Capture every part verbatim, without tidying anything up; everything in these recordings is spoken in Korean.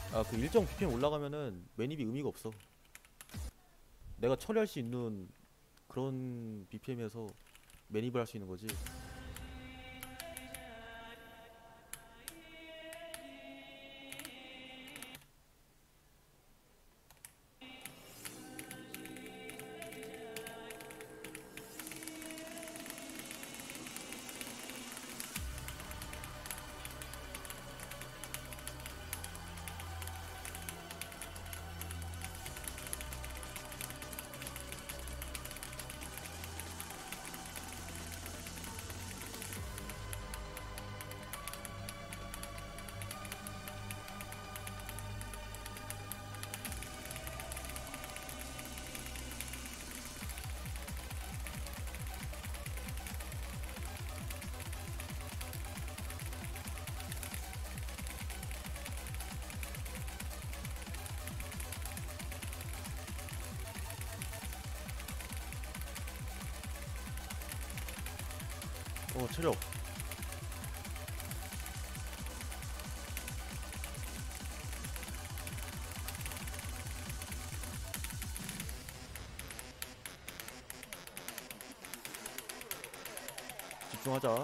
아, 그 일정 비피엠 올라가면은 매립이 의미가 없어. 내가 처리할 수 있는 그런 비피엠에서 매립을 할 수 있는 거지. 어, 체력. 집중하자.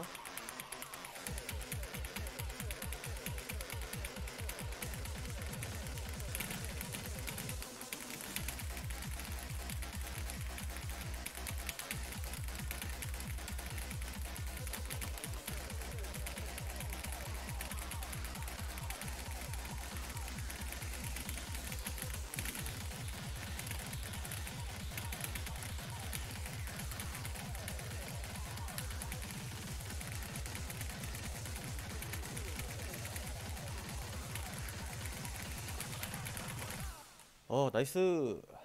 어, 나이스.